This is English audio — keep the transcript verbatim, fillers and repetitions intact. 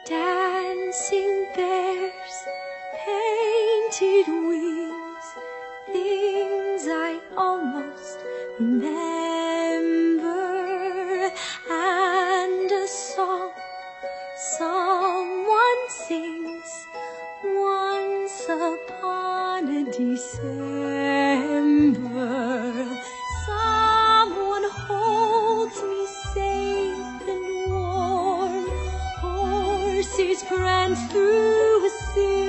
Dancing bears, painted wings, things I almost remember, and a song someone sings once upon a December. Someone holds me safe and warm, horses prance through a city.